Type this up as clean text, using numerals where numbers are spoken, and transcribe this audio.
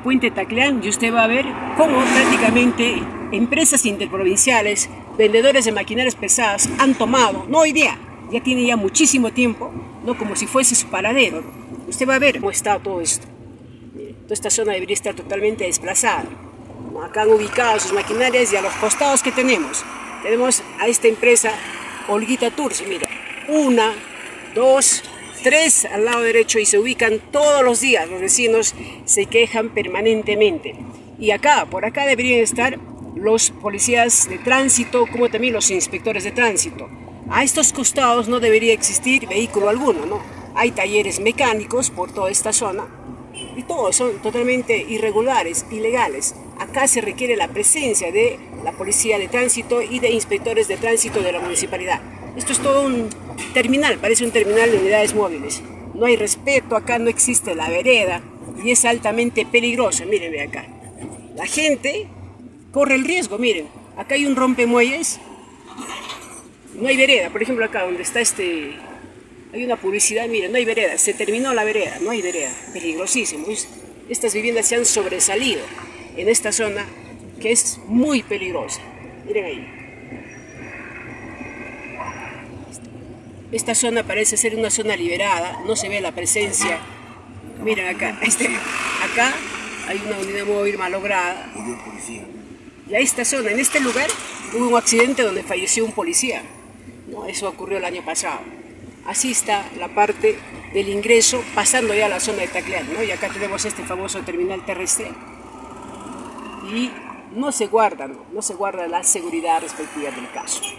Puente Tacleán y usted va a ver cómo prácticamente empresas interprovinciales, vendedores de maquinarias pesadas han tomado, no hoy día, ya tiene ya muchísimo tiempo, no como si fuese su paradero. Usted va a ver cómo está todo esto. Toda esta zona debería estar totalmente desplazada. Acá han ubicado sus maquinarias y a los costados que tenemos a esta empresa Olguita Tours, mira, 1, 2, 3 al lado derecho y se ubican todos los días. Los vecinos se quejan permanentemente. Y acá, por acá deberían estar los policías de tránsito, como también los inspectores de tránsito. A estos costados no debería existir vehículo alguno, ¿no? Hay talleres mecánicos por toda esta zona y todos son totalmente irregulares, ilegales. Acá se requiere la presencia de la policía de tránsito y de inspectores de tránsito de la municipalidad. Esto es todo un terminal, parece un terminal de unidades móviles. No hay respeto, acá no existe la vereda y es altamente peligroso. Miren, ve acá. La gente corre el riesgo, miren. Acá hay un rompemuelles, no hay vereda. Por ejemplo, acá donde está hay una publicidad, miren, no hay vereda, se terminó la vereda, no hay vereda, peligrosísimo. Estas viviendas se han sobresalido en esta zona que es muy peligrosa. Miren ahí. Esta zona parece ser una zona liberada, no se ve la presencia. Miren acá, acá hay una unidad móvil malograda. Y a esta zona, en este lugar, hubo un accidente donde falleció un policía. ¿No? Eso ocurrió el año pasado. Así está la parte del ingreso, pasando ya a la zona de Tacleán, ¿no? Y acá tenemos este famoso terminal terrestre. Y no se guarda la seguridad respectiva del caso.